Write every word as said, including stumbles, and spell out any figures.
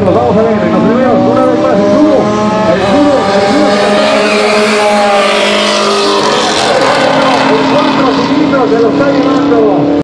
cilindros, vamos a ver, en los primeros, una vez más, el cubo, el cubo, el cubo, el cuatro cilindros se lo está llevando.